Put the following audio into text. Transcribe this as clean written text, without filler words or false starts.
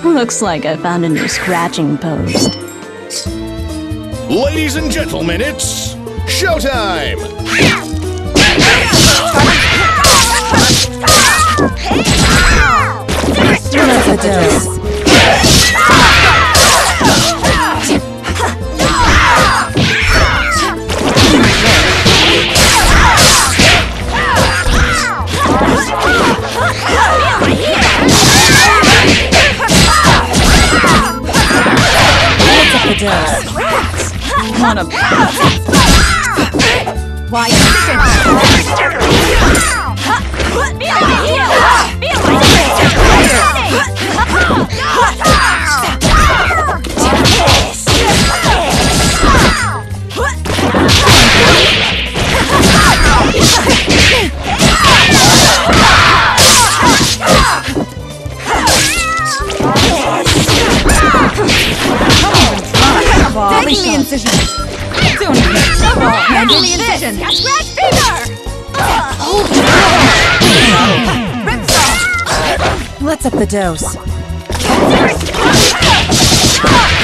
Looks like I found a new scratching post. Ladies and gentlemen, it's showtime! That's a dose. Wanna why taking the incision. Don't even handle the incision. Scratch finger. Let's up the dose.